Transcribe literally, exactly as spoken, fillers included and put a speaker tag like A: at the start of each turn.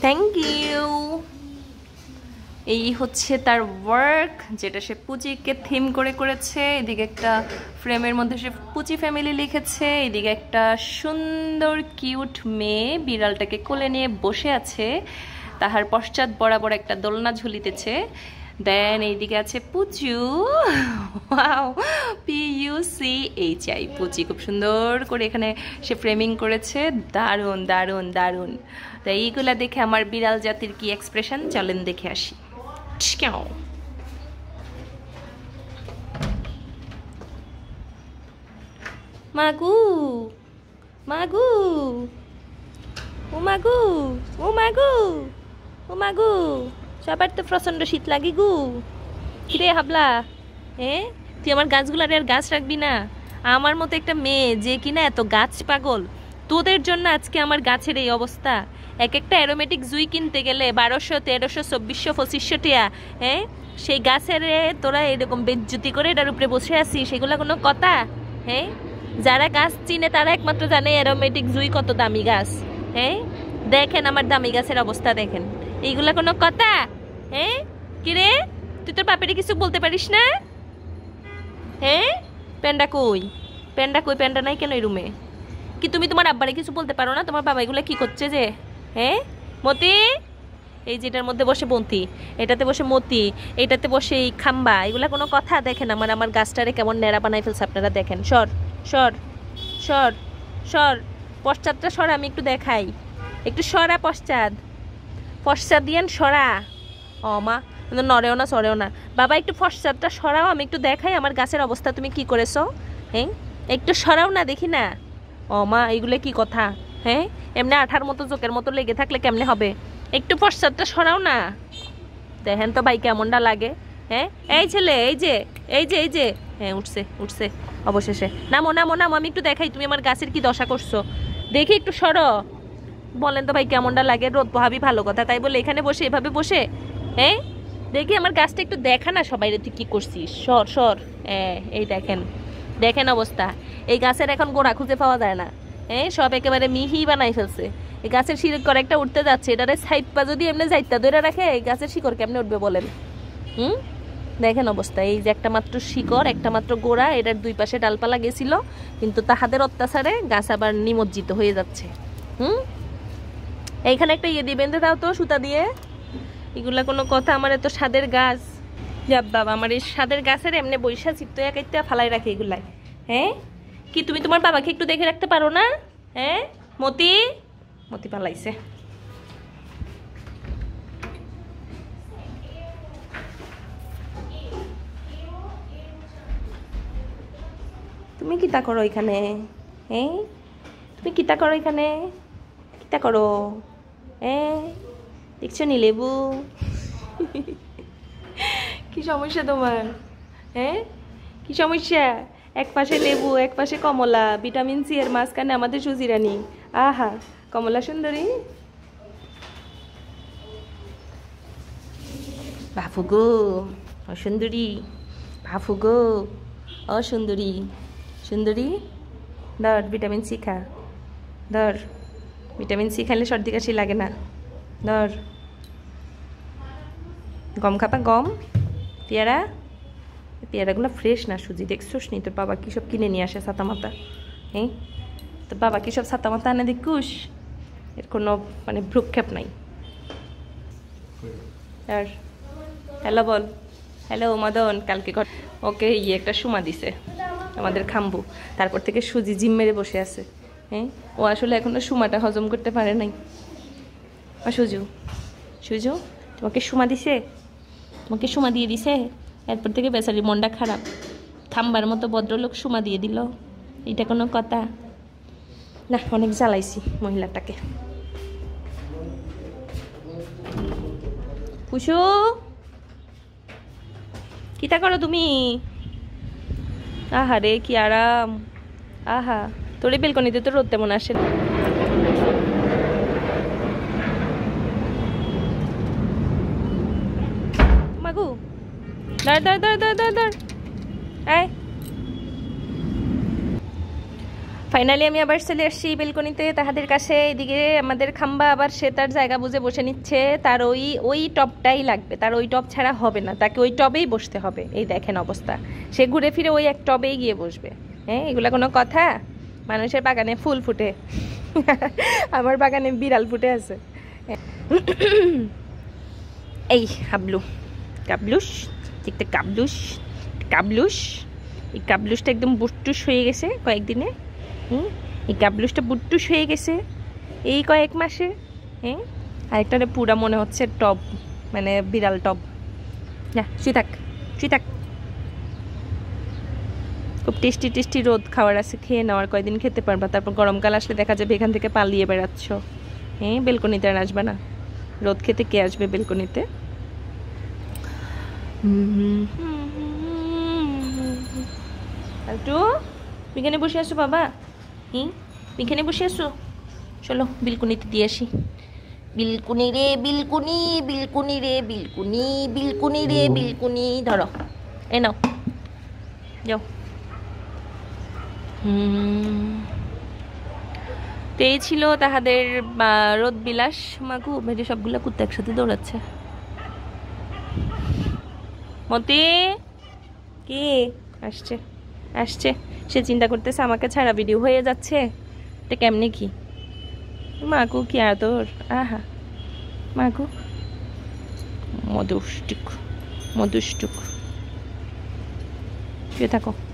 A: Thank you. এই হচ্ছে তার ওয়ার্ক, যেটা সে পুচিকে থিম করে করেছে। এদিকে একটা ফ্রেমের মধ্যে সে পুচি ফ্যামিলি লিখেছে, এদিকে একটা সুন্দর কিউট মেয়ে বিড়ালটাকে কোলে নিয়ে বসে আছে, তাহার পশ্চাৎ বরাবর একটা দোলনা ঝুলিতেছে। দেন এইদিকে আছে Puchu, wow, P U C H I, Puchi, খুব সুন্দর করে এখানে সে ফ্রেমিং করেছে। দারুণ দারুণ দারুণ। তো এইগুলা দেখে আমার বিড়াল জাতির কি এক্সপ্রেশন, চলেন দেখে আসি। মাগু মাগু ও মাগু ও মাগু ও মাগু, সবার তো প্রচন্ড শীত লাগে গু। কিরে হাবলা, হ্যাঁ তুই আমার গাছগুলার আর গাছ রাখবি না? আমার মতো একটা মেয়ে যে কিনা এত গাছ পাগল, তোদের জন্য আজকে আমার গাছের এই অবস্থা। এক একটা অ্যারোমেটিক জুই কিনতে গেলে বারোশো তেরোশো চব্বিশশো পঁচিশশো টিয়া, হ্যাঁ সেই গাছের তোরা এরকম বেজ্জুতি করে এটার উপরে বসে আছিস, সেগুলো কোনো কথা? হ্যাঁ যারা গাছ চিনে তারা একমাত্র জানে অ্যারোমেটিক জুই কত দামি গাছ। হ্যাঁ দেখেন আমার দামি গাছের অবস্থা দেখেন, এইগুলা কোনো কথা? হ্যাঁ কিরে তুই তোর বাপেরে কিছু বলতে পারিস না? হ্যাঁ প্যান্ডা কই, প্যান্ডা কই, প্যান্ডা নাই কেন এই রুমে? কি তুমি তোমার আব্বারে কিছু বলতে পারো না? তোমার বাবা এগুলো কি করছে যে? হ্যাঁ মতি, এই যেটার মধ্যে বসে বন্তি, এটাতে বসে মতি, এটাতে বসে এই খাম্বা, এগুলা কোনো কথা? দেখেন আমার আমার গাছটারে কেমন ন্যাড়া বানাই ফেলছে আপনারা, দেখেন। সর সর সর সর, পশ্চাৎটা সর, আমি একটু দেখাই, একটু সরা পশ্চাৎ, পশ্চাৎ দিয়েন সরা। ও মা নড়েও না সরেও না, বাবা একটু পশ্চাৎটা সরাও, আমি একটু দেখাই আমার গাছের অবস্থা তুমি কি করেছো। হ্যাঁ একটু সরাও না দেখি না। ও মা এইগুলো কি কথা? হ্যাঁ এমনি আঠার মতো চোখের মতো লেগে থাকলে কেমনে হবে? একটু পশ্চাৎটা সরাও না, দেখেন তো ভাই কেমনটা লাগে। হ্যাঁ এই ছেলে, এই যে এই যে এই যে, হ্যাঁ উঠছে উঠছে অবশেষে, নামো নামো নামো, আমি একটু দেখাই তুমি আমার গাছের কি দশা করছো, দেখি একটু সরো। বলেন তো ভাই কেমনটা লাগে? রোদ পোহাবি ভালো কথা, তাই বলে এখানে বসে এভাবে বসে, হ্যাঁ দেখি আমার গাছটা একটু দেখা না সবাই, তুই কি করছিস? সর সর, হ্যাঁ এই দেখেন দেখেন অবস্থা, এই গাছের এখন গোড়া খুঁজে পাওয়া যায় না। হ্যাঁ সব একেবারে মিহি বানাই ফেলছে, এই গাছের শিকড় একটা উঠতে যাচ্ছে, এটারে সাইডপা যদি এমনি যাইতা ধরে রাখে, এই গাছের শিকড় কেমনে উঠবে বলেন? হুম দেখেন অবস্থা, এই যে একটা মাত্র শিকড়, একটা মাত্র গোড়া, এটার দুই পাশে ডালপালা গেছিল, কিন্তু তাহাদের অত্যাচারে গাছ আবার নিমজ্জিত হয়ে যাচ্ছে। হুম এইখানে একটা ইয়ে দিয়ে বেঁধে দাও তো সুতা দিয়ে, এগুলা কোনো কথা? আমার এত স্বাদের গাছ, যাব বাবা, আমার এই স্বাদের গাছের এমনি বৈশা চিত্ত একটা ফালাই রাখে এগুলাই। হ্যাঁ কি তুমি তোমার বাবাকে একটু দেখে রাখতে পারো না? হ্যাঁ মতি, মতি পালাইছে। তুমি কিতা করো এখানে? হ্যাঁ তুমি কিতা করো এখানে? কিতা করো? হ্যাঁ দেখছো নি লেবু? কি সমস্যা তোমার? হ্যাঁ কি সমস্যা? এক পাশে লেবু, এক পাশে কমলা, ভিটামিন সি এর মাঝখানে আমাদের সুজিরানি। আহা কমলা সুন্দরী, বাফু গো অসুন্দরী, বাফু গো অসুন্দরী, সুন্দরী ধর ভিটামিন সি খা, ধর ভিটামিন সি খাইলে সর্দি কাশি লাগে না, ধর। গম খাপা, গম, পেয়ারা, পেয়ারাগুলো ফ্রেশ না সুজি, দেখছোস নি তোর বাবা কী সব কিনে নিয়ে আসে ছাতা মাতা? হ্যাঁ তোর বাবা কী সব ছাতা মাতা আনে দেখুস, এর কোনো মানে ভ্রুক্ষেপ নাই। আর হ্যালো বল, হ্যালো মদন, কালকে ঘর ওকে ইয়ে একটা সুমা দিছে আমাদের খাম্বু, তারপর থেকে সুজি জিম মেরে বসে আছে। হ্যাঁ ও আসলে এখনো সুমাটা হজম করতে পারে নাই। ও সুজু, সুজু তোমাকে সুমা দিছে, তোমাকে সুমা দিয়ে দিছে, এরপর থেকে বেচারি মনটা খারাপ, থাম্বার মতো ভদ্রলোক সুমা দিয়ে দিল, এটা কোনো কথা? না অনেক জ্বালাইছি মহিলাটাকে। কুসু কিতা করো তুমি? আহা রে কি আরাম, আহা তোরে বেলকনিতে তো রোদ তেমন আসে না। মাগু দাঁড় দাঁড় দাঁড় দাঁড় দাঁড় দাঁড়, আয় ফাইনালি আমি আবার চলে আসছি বেলকনিতে তাহাদের কাছে। এদিকে আমাদের খাম্বা আবার সে তার জায়গা বুঝে বসে নিচ্ছে, তার ওই ওই টপটাই লাগবে, তার ওই টপ ছাড়া হবে না, তাকে ওই টবেই বসতে হবে। এই দেখেন অবস্থা, সে ঘুরে ফিরে ওই এক টবেই গিয়ে বসবে। হ্যাঁ, এগুলো কোনো কথা? মানুষের বাগানে ফুল ফুটে, আমার বাগানে বিড়াল ফুটে আছে। এই হাবলু কাবলুস, দেখতে কাবলুস কাবলুস, এই কাবলুসটা একদম বুট্টুস হয়ে গেছে কয়েকদিনে। হুম, এই কাবলুসটা বুট্টুস হয়ে গেছে এই কয়েক মাসে। হ্যাঁ, আরেকটা পুরা মনে হচ্ছে টব, মানে বিড়াল টব। না, শুই থাক শুই থাক। খুব টেস্টি টেস্টি রোদ খাওয়ার আছে, খেয়ে নেওয়ার, কয়দিন খেতে পারবা, তারপর গরমকাল আসলে দেখা যাবে এখান থেকে পালিয়ে বেড়াচ্ছ। হ্যাঁ, বেলকনিতে আর আসবে না, রোদ খেতে কে আসবে বেলকনিতে? একটু এখানে বসে আসো বাবা। হুম, এখানে বসে আসো, চলো বিলকুনিতে দিয়ে আসি। বিলকুনি রে বিলকুনি, বিলকুনি রে বিলকুনি, বিলকুনি রে বিলকুনি, ধরো এ নাও, যাও। হুম, তো এই ছিল তাহাদের রোদ বিলাস। মাগু মেরে সবগুলা কুত্তা একসাথে দৌড়াচ্ছে। মতি কি আসছে আসছে, সে চিন্তা করতেছে আমাকে ছাড়া ভিডিও হয়ে যাচ্ছে, এটা কেমনে কি? মাগু কি আদর, আহা মাগু, মধুষ্টুক মধুষ্টুক। শুয়ে থাকো।